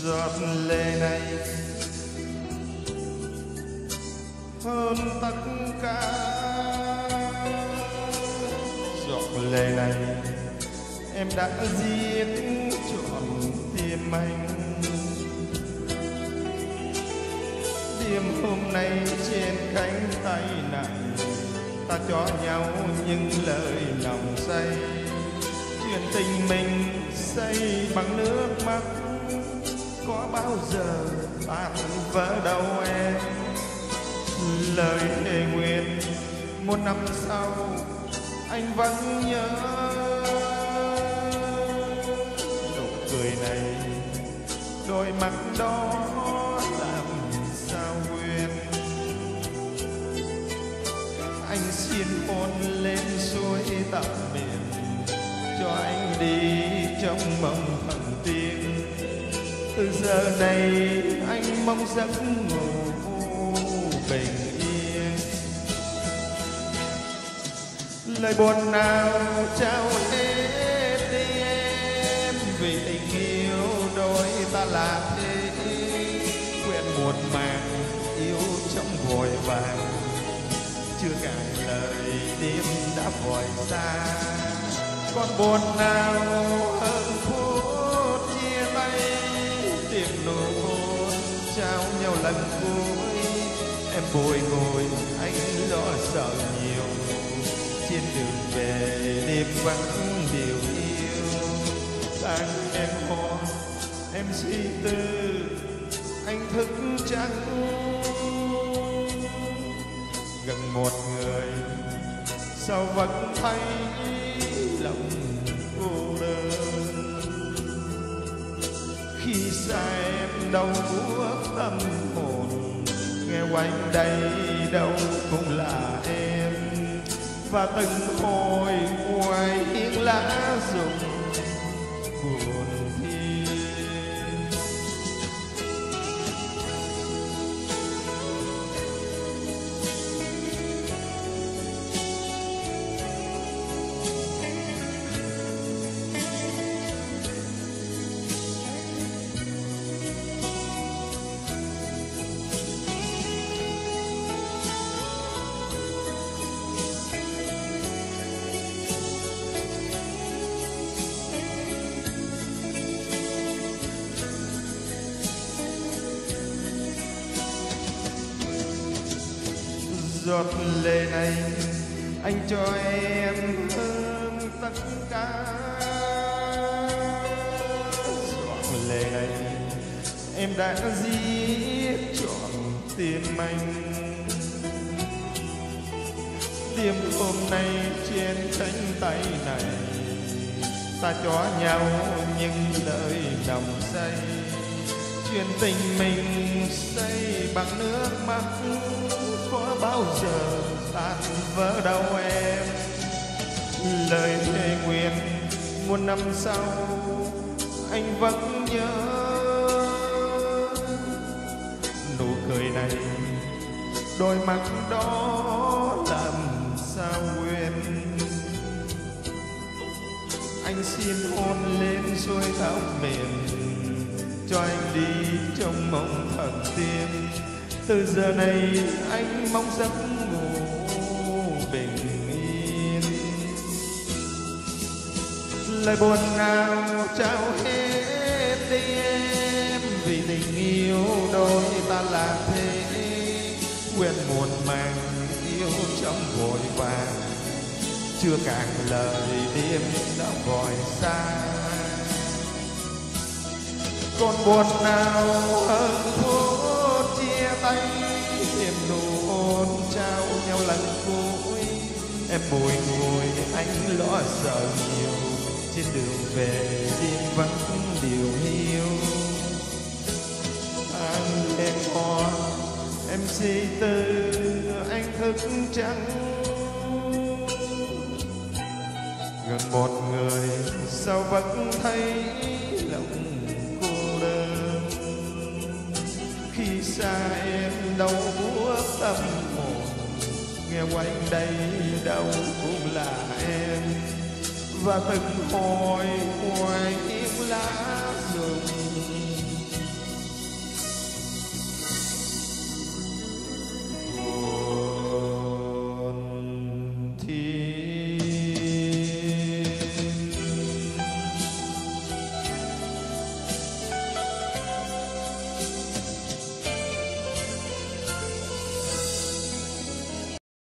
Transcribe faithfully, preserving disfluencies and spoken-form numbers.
giọt lệ này hơn tất cả. Giọt lệ này em đã giết trọn tim anh. Đêm hôm nay trên cánh tay này ta cho nhau những lời lòng say. Chuyện tình mình xây bằng nước mắt có bao giờ tan vỡ đâu em. Lời thề nguyện một năm sau anh vẫn nhớ. Nụ cười này đôi mắt đó làm sao quên. Anh xin hôn lên suối tạm biệt cho anh đi trong mộng thần tiên. Từ giờ này anh mong giấc ngủ bình yên. Lời buồn nào trao hết đi em, vì tình yêu đôi ta là thế. Quên muộn màng yêu trong vội vàng, chưa cạn lời tim đã vội xa. Còn buồn nào hơn phút chia tay, tìm nụ hôn trao nhau lần cuối. Em bồi ngồi anh lo sợ nhiều, trên đường về đêm vắng điều yêu. Đang em hò em suy tư anh thức trắng. Gần một người sao vẫn thấy lòng cô đơn. Khi xa em đau buốt tâm hồn, nghe quanh đây đâu cũng là em. Và từng hồi ngoài hiên lá rụng buồn thiên. Giọt lệ này anh cho em hơn tất cả. Giọt lệ này em đã giết trọn tim anh. Đêm hôm nay trên cánh tay này ta cho nhau những lời nồng say. Chuyện tình mình xây bằng nước mắt có bao giờ tan vỡ đâu em. Lời thề nguyện muôn năm sau anh vẫn nhớ. Nụ cười này đôi mắt đó làm sao quên. Anh xin hôn lên suối thảo miền cho anh đi trong mộng thần tiên. Từ giờ này anh mong giấc ngủ bình yên. Lời buồn nào trao hết đi em, vì tình yêu đôi ta là thế. Quên muộn màng yêu trong vội vàng, chưa cạn lời đêm đã vội xa. Còn buồn nào hơn phút chia tay, tìm nụ hôn trao nhau lần cuối. Em bồi ngồi anh lo sợ nhiều, trên đường về đêm vắng điều hiu. Anh em hò em suy tư anh thức trắng. Gần một người sao vẫn thấy lòng cô đơn. Khi xa em đau buốt tâm hồn, nghe quanh đây đâu cũng là em. Và từng hồi ngoài im lá